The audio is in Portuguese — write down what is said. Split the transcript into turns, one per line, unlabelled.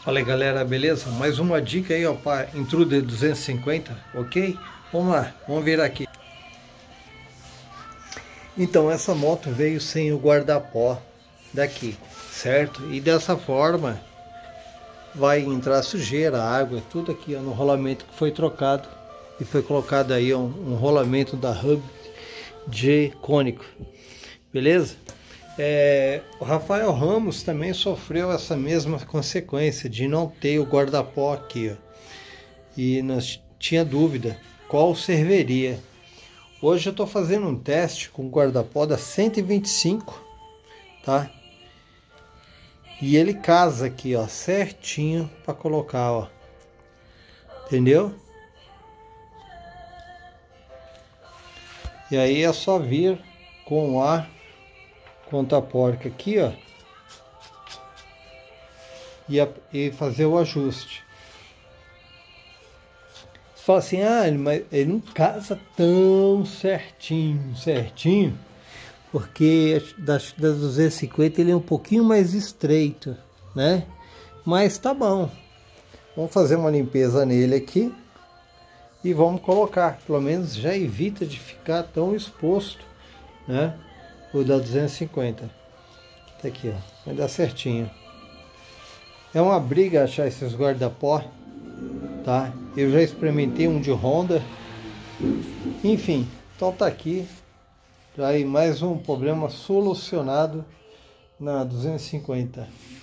Fala aí galera, beleza? Mais uma dica aí ó, para Intruder 250, ok? Vamos lá, vamos ver aqui. Então essa moto veio sem o guarda-pó daqui, certo? E dessa forma vai entrar sujeira, água, tudo aqui ó, no rolamento que foi trocado. E foi colocado aí um rolamento da Hub J cônico, beleza? O Rafael Ramos também sofreu essa mesma consequência de não ter o guarda-pó aqui, ó. E nós tinha dúvida qual serviria. Hoje eu estou fazendo um teste com o guarda-pó da 125, tá? E ele casa aqui, ó, certinho para colocar, ó. Entendeu? E aí é só vir com a conta-porca aqui, ó, e fazer o ajuste. Você fala assim, mas ele não casa tão certinho, porque das 250 ele é um pouquinho mais estreito, né? Mas tá bom. Vamos fazer uma limpeza nele aqui e vamos colocar, pelo menos já evita de ficar tão exposto, né? O da 250. Tá aqui, ó. Vai dar certinho. É uma briga achar esses guarda-pó, tá? Eu já experimentei um de Honda. Enfim, então tá aqui. Já aí mais um problema solucionado na 250.